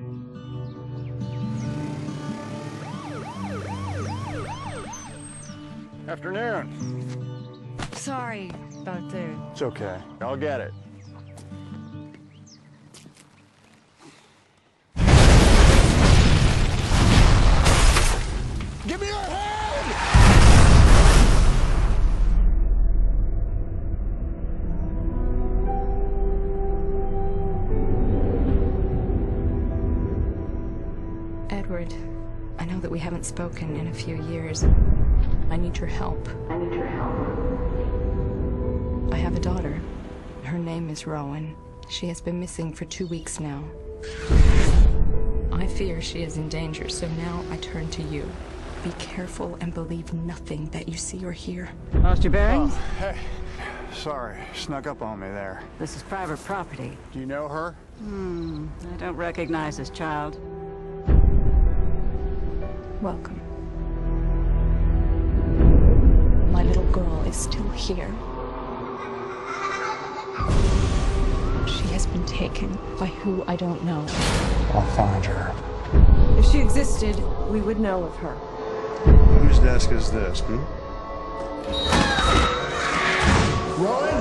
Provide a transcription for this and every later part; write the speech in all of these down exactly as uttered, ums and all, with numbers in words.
Afternoon. Sorry about the... It's okay. I'll get it. Give me your hand! Edward, I know that we haven't spoken in a few years. I need your help. I need your help. I have a daughter. Her name is Rowan. She has been missing for two weeks now. I fear she is in danger, so now I turn to you. Be careful and believe nothing that you see or hear. Lost your bearings? Oh, hey. Sorry, snuck up on me there. This is private property. Do you know her? Hmm, I don't recognize this child. Welcome. My little girl is still here. She has been taken by who I don't know. I'll find her. If she existed, we would know of her. Whose desk is this, hmm? Rowan?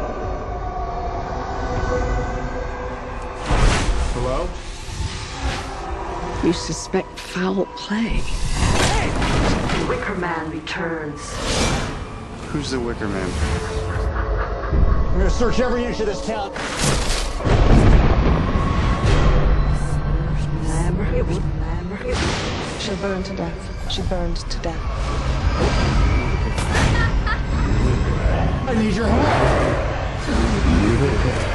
Hello? You suspect foul play. The Wicker Man returns. Who's the Wicker Man? I'm gonna search every inch of this town. Lambert, Lambert. She burned to death. She burned to death. I need your help.